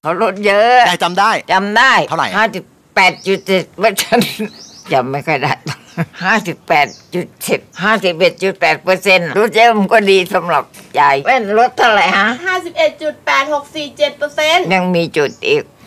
เขาลดเยอะยายจำได้เท่าไหร่ 58.7%จำไม่ค่อยได้58.10 51.8%ลดเยอะมันก็ดีสำหรับยายเป็นลดเท่าไหร่ฮะ 51.8647% ยังมีจุดอีก